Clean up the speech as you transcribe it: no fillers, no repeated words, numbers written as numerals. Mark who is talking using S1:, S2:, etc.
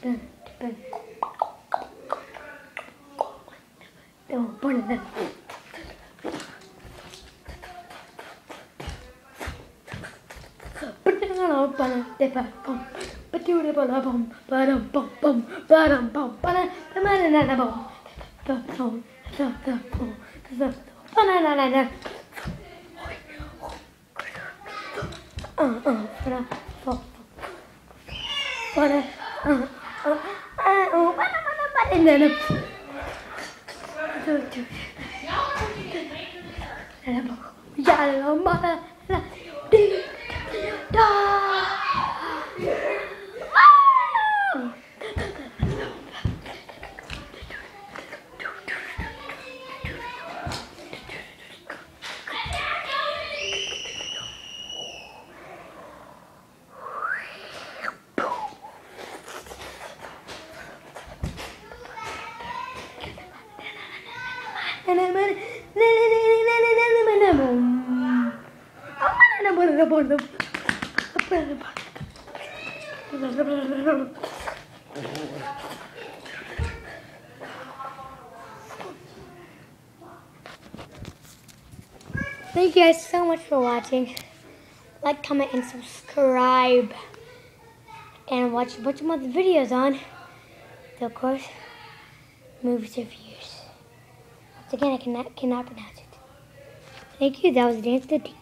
S1: Thank you guys so much for watching. Like, comment, and subscribe. And watch a bunch of other videos on, so of course, movies reviews. Once again, I cannot pronounce it. Thank you. That was Dance the Deep.